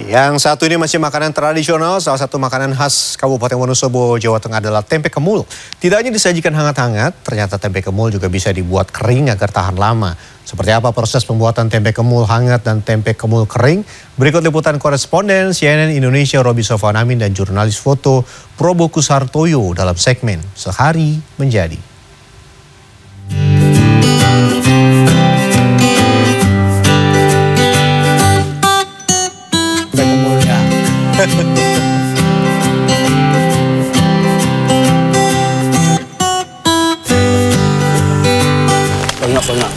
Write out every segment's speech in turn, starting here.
Yang satu ini masih makanan tradisional, salah satu makanan khas Kabupaten Wonosobo, Jawa Tengah adalah tempe kemul. Tidak hanya disajikan hangat-hangat, ternyata tempe kemul juga bisa dibuat kering agar tahan lama. Seperti apa proses pembuatan tempe kemul hangat dan tempe kemul kering? Berikut liputan koresponden CNN Indonesia Roby Sofwanamin dan jurnalis foto Probo Kusartoyo dalam segmen Sehari Menjadi. Banyak.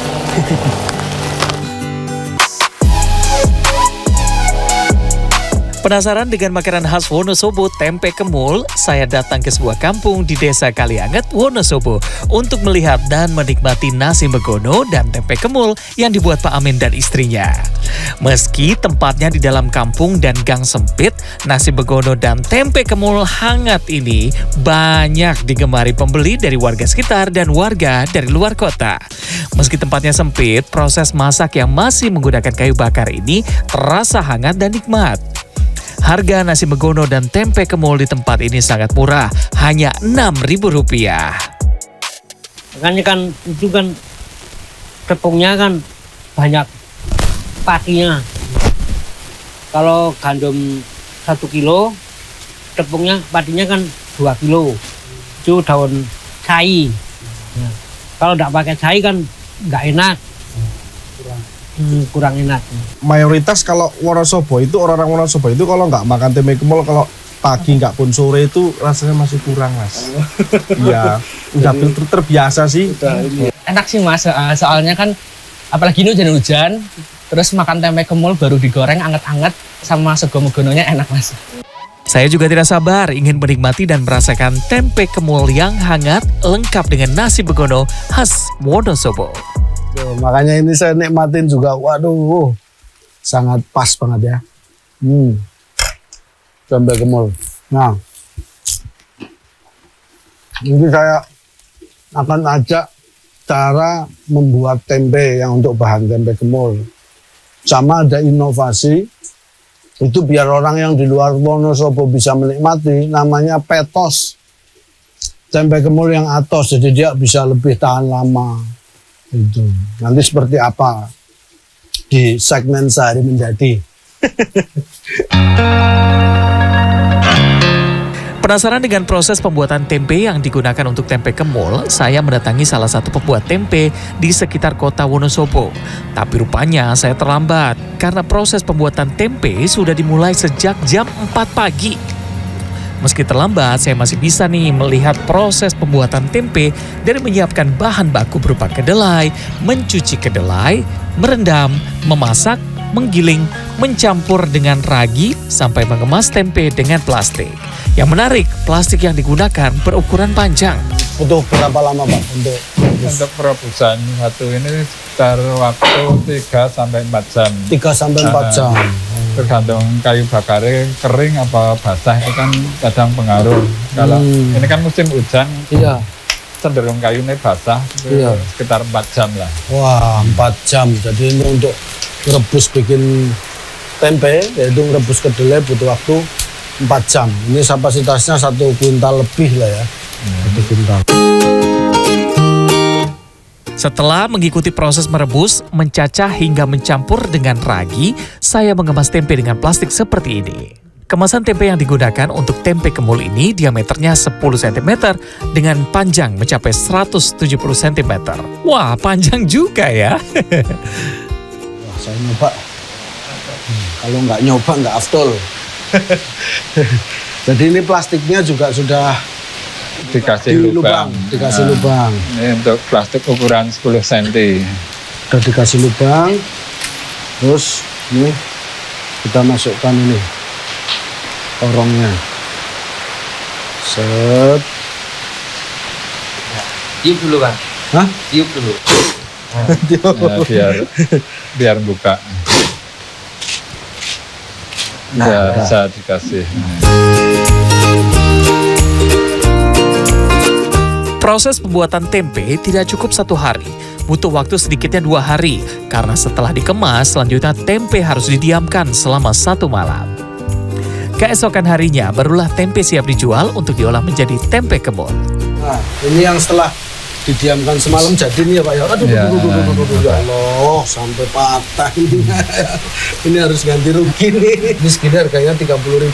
Penasaran dengan makanan khas Wonosobo, tempe kemul? Saya datang ke sebuah kampung di Desa Kalianget, Wonosobo untuk melihat dan menikmati nasi begono dan tempe kemul yang dibuat Pak Amin dan istrinya. Meski tempatnya di dalam kampung dan gang sempit, nasi begono dan tempe kemul hangat ini banyak digemari pembeli dari warga sekitar dan warga dari luar kota. Meski tempatnya sempit, proses masak yang masih menggunakan kayu bakar ini terasa hangat dan nikmat. Harga nasi begono dan tempe kemul di tempat ini sangat murah, hanya Rp6.000. Makanya kan itu kan tepungnya kan banyak pakinya. Kalau gandum 1 kilo, tepungnya patinya kan 2 kilo. Itu daun cai. Kalau tidak pakai cai kan nggak enak. Kurang enak. Mayoritas kalau Wonosobo itu orang-orang Wonosobo itu kalau nggak makan tempe kemul, kalau pagi nggak pun sore itu rasanya masih kurang, Mas. Iya, udah terbiasa sih. Enak sih, Mas, soalnya kan apalagi ini hujan-hujan, terus makan tempe kemul baru digoreng anget-anget sama sego megononya enak, Mas. Saya juga tidak sabar ingin menikmati dan merasakan tempe kemul yang hangat lengkap dengan nasi begono khas Wonosobo. Makanya ini saya nikmatin juga. Waduh, sangat pas banget ya. Tempe kemul. Nah, ini saya akan ajak cara membuat tempe yang untuk bahan tempe kemul. Sama ada inovasi, itu biar orang yang di luar Wonosobo bisa menikmati, namanya petos. Tempe kemul yang atos, jadi dia bisa lebih tahan lama. Itu nanti seperti apa di segmen Sehari Menjadi. Penasaran dengan proses pembuatan tempe yang digunakan untuk tempe kemul, saya mendatangi salah satu pembuat tempe di sekitar kota Wonosobo. Tapi rupanya saya terlambat karena proses pembuatan tempe sudah dimulai sejak jam 4 pagi. Meski terlambat, saya masih bisa nih melihat proses pembuatan tempe dari menyiapkan bahan baku berupa kedelai, mencuci kedelai, merendam, memasak, menggiling, mencampur dengan ragi, sampai mengemas tempe dengan plastik. Yang menarik, plastik yang digunakan berukuran panjang. Untuk berapa lama, Pak? Untuk perebusan satu ini sekitar waktu 3-4 jam. 3-4 jam. Tergantung kayu bakarnya kering apa basah, itu kan kadang pengaruh. Kalau ini kan musim hujan, iya, cenderung kayunya basah, iya, sekitar 4 jam lah. Wah, 4 jam. Jadi ini untuk rebus bikin tempe, yaitu rebus kedelai butuh waktu 4 jam. Ini kapasitasnya 1 kuintal lebih lah ya. 1 kuintal. Setelah mengikuti proses merebus, mencacah hingga mencampur dengan ragi, saya mengemas tempe dengan plastik seperti ini. Kemasan tempe yang digunakan untuk tempe kemul ini diameternya 10 cm dengan panjang mencapai 170 cm. Wah, panjang juga ya. Wah, saya nyoba. Kalau nggak nyoba nggak afdol. Jadi ini plastiknya juga sudah dikasih lubang. Dikasih lubang. Ini untuk plastik ukuran 10 cm. Udah dikasih lubang. Terus ini kita masukkan ini korongnya. Set. Tiup dulu, Bang. Hah? Tiup dulu. Ya, biar buka. Ya, bisa dikasih. Proses pembuatan tempe tidak cukup 1 hari. Butuh waktu sedikitnya 2 hari, karena setelah dikemas, selanjutnya tempe harus didiamkan selama 1 malam. Keesokan harinya, barulah tempe siap dijual untuk diolah menjadi tempe kemul. Nah, ini yang setelah didiamkan semalam jadi nih ya Pak ya. Aduh, ya Allah, sampai patah ini. Ini harus ganti rugi nih. Ini segini harganya 30.000.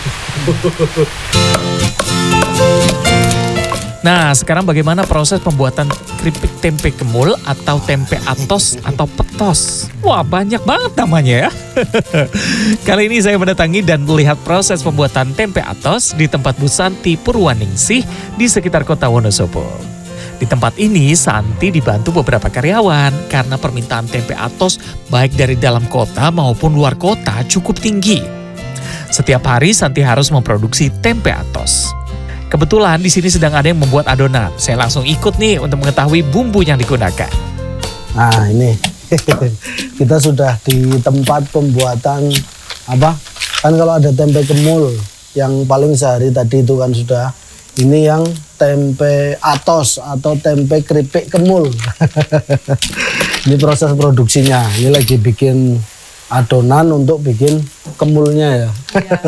Nah, sekarang bagaimana proses pembuatan keripik tempe kemul atau tempe atos atau petos? Wah, banyak banget namanya ya. Kali ini saya mendatangi dan melihat proses pembuatan tempe atos di tempat Bu Santi Purwaningsih di sekitar kota Wonosobo. Di tempat ini, Santi dibantu beberapa karyawan karena permintaan tempe atos baik dari dalam kota maupun luar kota cukup tinggi. Setiap hari Santi harus memproduksi tempe atos. Kebetulan di sini sedang ada yang membuat adonan. Saya langsung ikut nih untuk mengetahui bumbu yang digunakan. Nah ini, kita sudah di tempat pembuatan apa? Kan kalau ada tempe kemul yang paling sehari tadi itu kan sudah. Ini yang tempe atos atau tempe keripik kemul. Ini proses produksinya. Ini lagi bikin adonan untuk bikin kemulnya ya.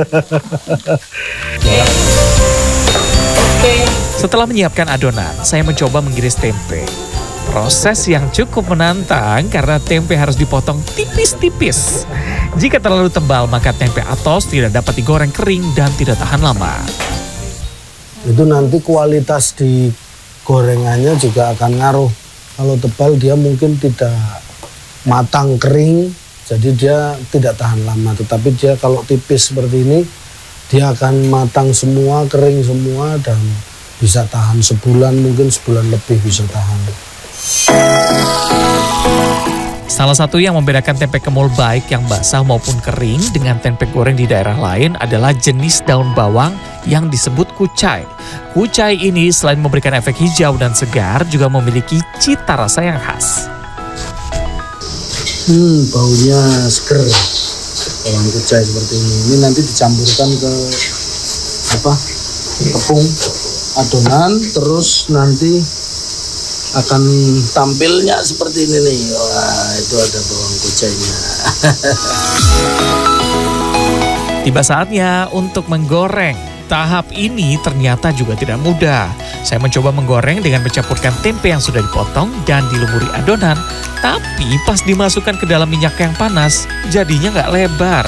Setelah menyiapkan adonan, saya mencoba mengiris tempe. Proses yang cukup menantang karena tempe harus dipotong tipis-tipis. Jika terlalu tebal, maka tempe atos tidak dapat digoreng kering dan tidak tahan lama. Itu nanti kualitas di gorengannya juga akan ngaruh. Kalau tebal dia mungkin tidak matang kering, jadi dia tidak tahan lama. Tetapi dia kalau tipis seperti ini, dia akan matang semua, kering semua, dan bisa tahan sebulan, mungkin sebulan lebih bisa tahan. Salah satu yang membedakan tempe kemul baik yang basah maupun kering dengan tempe goreng di daerah lain adalah jenis daun bawang yang disebut kucai. Kucai ini selain memberikan efek hijau dan segar, juga memiliki cita rasa yang khas. Baunya seger. Bawang kucai seperti ini. Ini nanti dicampurkan ke tepung adonan, terus nanti akan tampilnya seperti ini nih. Wah, itu ada bawang kucainya. Tiba saatnya untuk menggoreng. Tahap ini ternyata juga tidak mudah. Saya mencoba menggoreng dengan mencampurkan tempe yang sudah dipotong dan dilumuri adonan. Tapi pas dimasukkan ke dalam minyak yang panas, jadinya nggak lebar.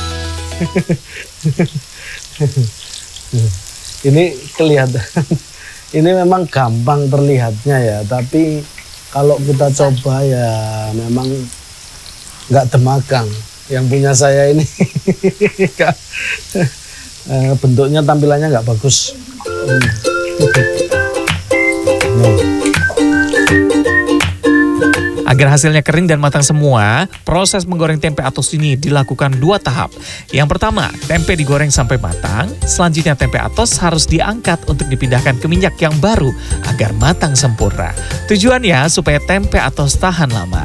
Ini kelihatan. Ini memang gampang terlihatnya ya, tapi kalau kita coba ya memang nggak demagang. Yang punya saya ini bentuknya tampilannya nggak bagus. Agar hasilnya kering dan matang semua, proses menggoreng tempe atos ini dilakukan 2 tahap. Yang pertama, tempe digoreng sampai matang. Selanjutnya tempe atos harus diangkat untuk dipindahkan ke minyak yang baru agar matang sempurna. Tujuannya supaya tempe atos tahan lama.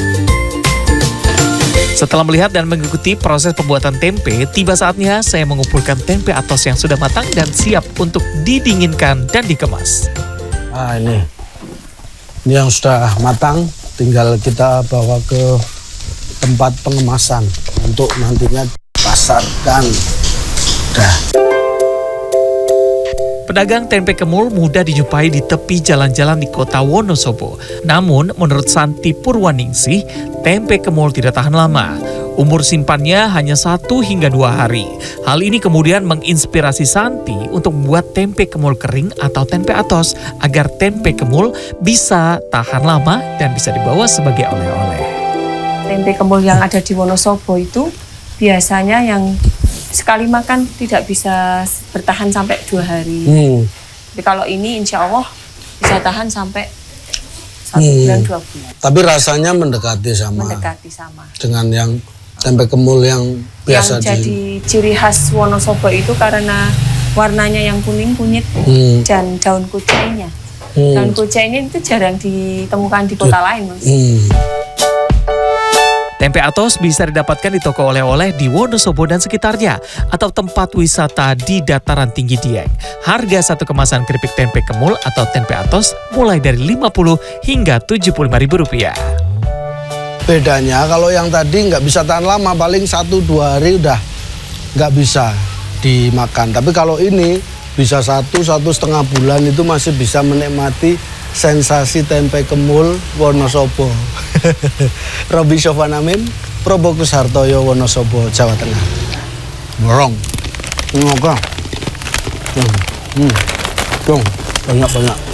Setelah melihat dan mengikuti proses pembuatan tempe, tiba saatnya saya mengumpulkan tempe atos yang sudah matang dan siap untuk didinginkan dan dikemas. Nah ini yang sudah matang. Tinggal kita bawa ke tempat pengemasan untuk nantinya dipasarkan. Dah. Pedagang tempe kemul mudah dijumpai di tepi jalan-jalan di kota Wonosobo. Namun, menurut Santi Purwaningsih, tempe kemul tidak tahan lama. Umur simpannya hanya 1 hingga 2 hari. Hal ini kemudian menginspirasi Santi untuk membuat tempe kemul kering atau tempe atos agar tempe kemul bisa tahan lama dan bisa dibawa sebagai oleh-oleh. Tempe kemul yang ada di Wonosobo itu biasanya yang sekali makan tidak bisa bertahan sampai 2 hari. Tapi kalau ini insya Allah bisa tahan sampai 1 bulan 2 bulan. Tapi rasanya mendekati sama dengan yang tempe kemul yang biasa. Yang jadi ciri khas Wonosobo itu karena warnanya yang kuning kunyit dan daun kucainya. Daun kucai ini itu jarang ditemukan di kota lain, Mas. Tempe atos bisa didapatkan di toko oleh-oleh di Wonosobo dan sekitarnya atau tempat wisata di dataran tinggi Dieng. Harga satu kemasan keripik tempe kemul atau tempe atos mulai dari Rp50 hingga Rp75.000. Bedanya kalau yang tadi nggak bisa tahan lama, paling 1-2 hari udah nggak bisa dimakan. Tapi kalau ini bisa 1-1,5 bulan itu masih bisa menikmati sensasi tempe kemul Wonosobo. Robi Sofwan Amin, Probokus Hartoyo, Wonosobo, Jawa Tengah. Borong, ngoga, banyak-banyak.